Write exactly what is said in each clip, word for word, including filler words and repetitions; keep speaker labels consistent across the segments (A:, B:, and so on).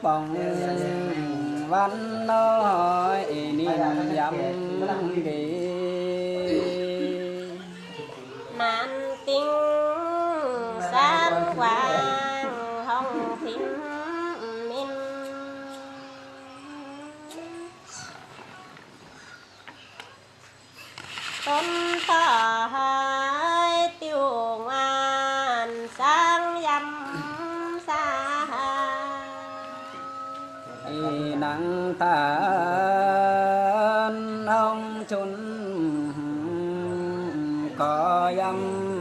A: bồng văn nói niệm dâm kỳ
B: nạn tiếng sáng quang hồng thính minh tôn thọ hai tiêu ngoan sáng dâm xa
A: nắng than ông chun có dâm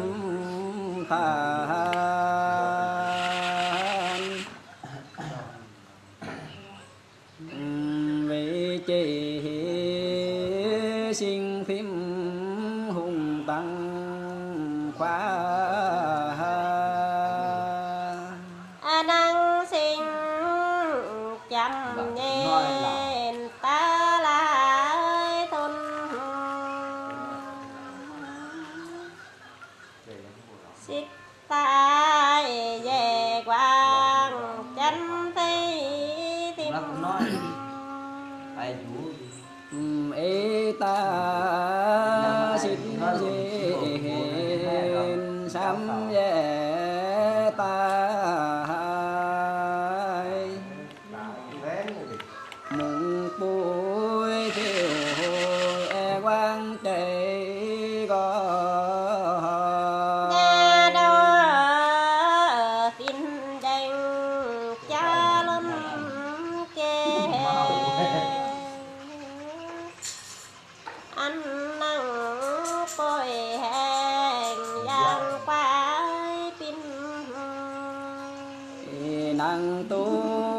A: than vì chỉ sinh phim hùng tăng khóa
B: năng sinh chăm nên ta lại thôn xích tai về quang chân thấy tim
A: ê ta xích dên sám về ta mùng bụi chiều e quang chạy có
B: nhà đâu tin đành cha lâm kê anh năng coi hàng giang quái pin
A: năng tu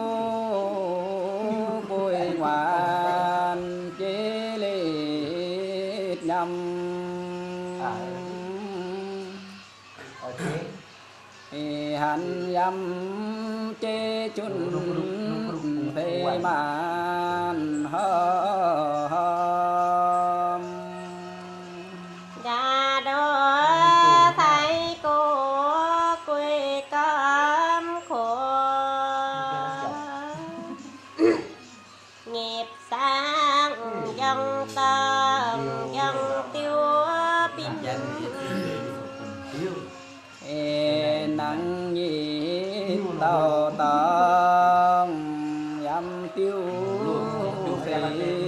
A: bùi ngoan chế lít nhâm hành dâm chế chun phê man hôm
B: nhà đó thấy cô quê cam khổ nghiệp sang dân tâm dân tiêu pin
A: nắng nhị tàu tông dâm tiêu phiêu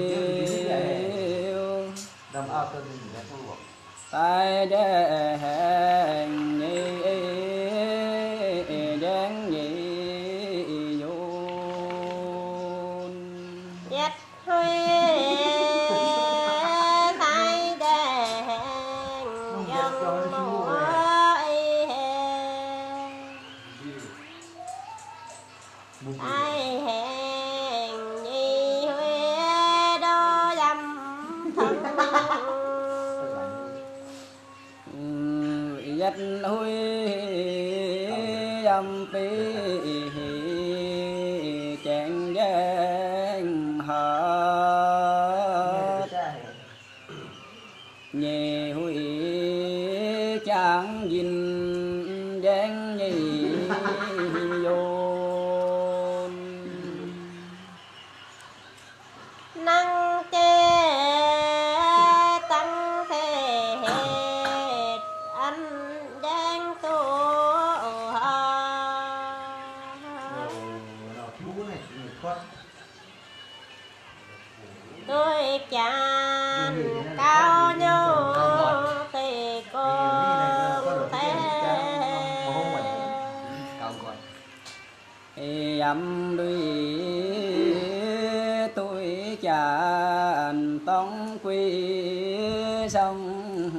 A: tai đen nhị đen nhị vốn
B: nhất huy tai đen dân mũi ai hẹn nhi huế đo dâm thân
A: dắt huy dâm pi chàng giang hợp nhẹ huy chẳng dinh giang nhị vô
B: năng chê tăng thế hết anh đang tu tôi chán cao nhau thì con thế
A: âm đuôi tôi chàn tông quy sông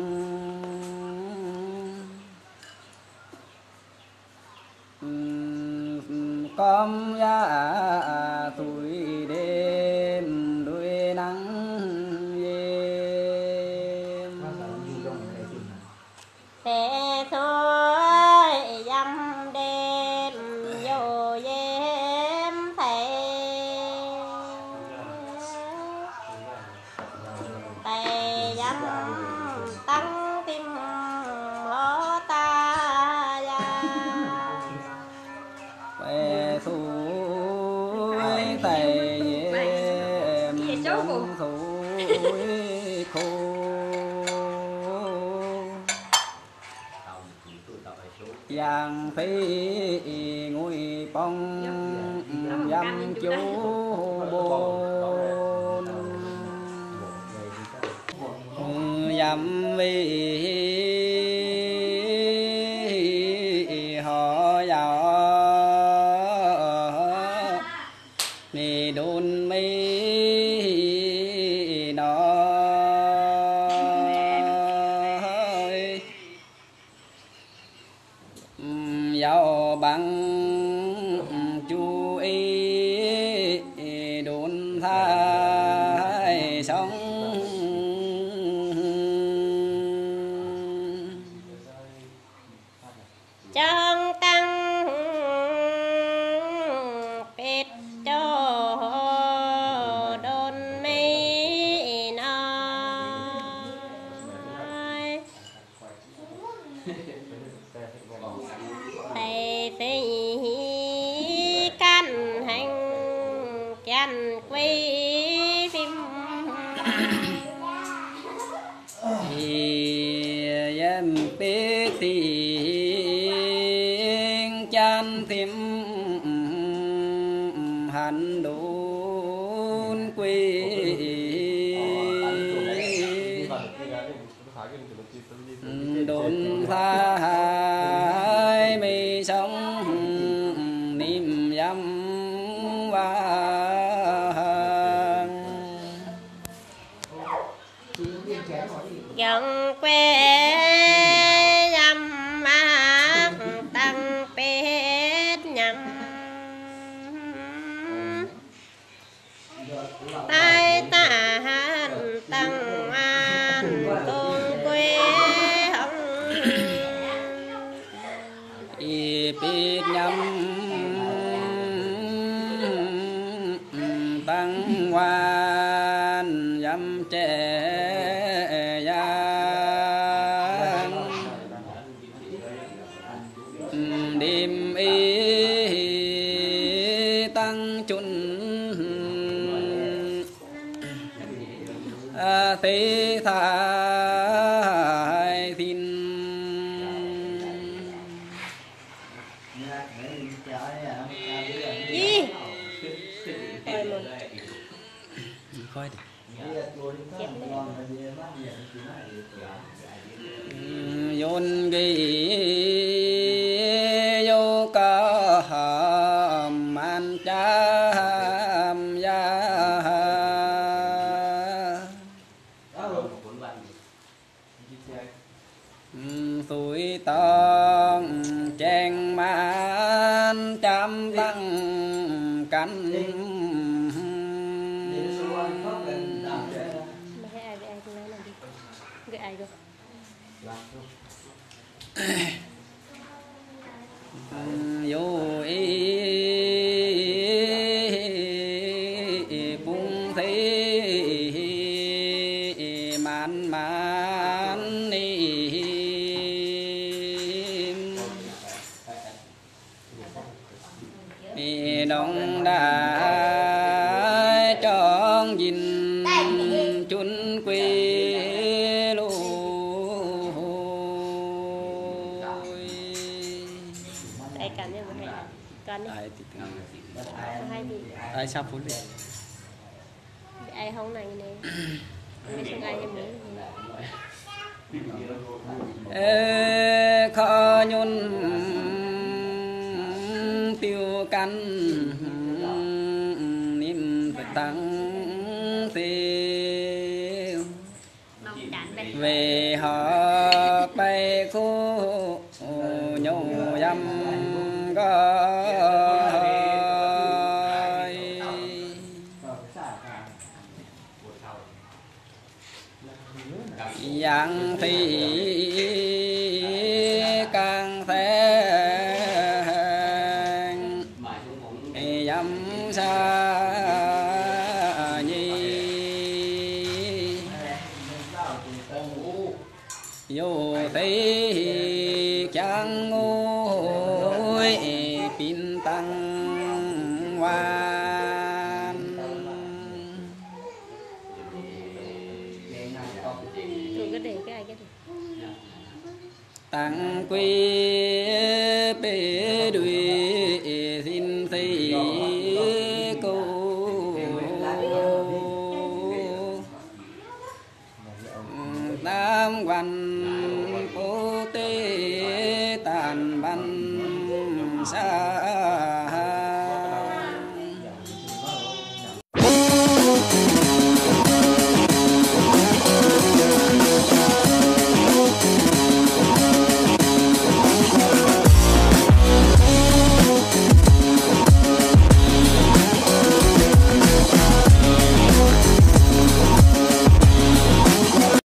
A: con ra tuổi đêm đuôi nắng đêm
B: thế thôi dăm đêm vô đêm thầy thầy dăm tăng tim hó ta
A: về thu núi khô giang phi ngôi bông dâm chú bồn dâm vi họ giàu ni đôn mi nó giàu bằng chú ý đồn thái sống
B: chân tăng bết cho đồn mi nói thầy phi căn hành căn quy phim
A: thì em biết tiếng chan thêm hành đốn quy đốn thái mi sống niềm dâm vang
B: gần quê nhằm mát tăng pết nhằm tai ta han tăng an cùng quê hồng
A: y biết nhắm tăng quan dâm trẻ giang đêm y tăng chun tế thái thiên
B: gì coi một
A: coi đi
B: chép
A: yôn ghi yo ca man cham ya tuổi tông chen man cham lăng cánh
B: mày thấy ai với ai tôi nói là đi với ai rồi
A: vô ý bung thế man man ni đông đã tròn dinh chun quê lô
B: ai cần nhá hay cần đi
A: ai thì
B: hay gì
A: ai sắp phun đi
B: ai không này nè người xem ai em muốn
A: ê khó nhôn tiêu căn niệm tăng tiêu về họ bay khu nhô dâm gói dạng thì càng thế dâm xa nhi vô thấy chẳng ngôi pin tăng hoan
B: cái để cái ai cái để
A: tăng quy bế đuôi xin thị cô tam quan bố tế tàn văn sa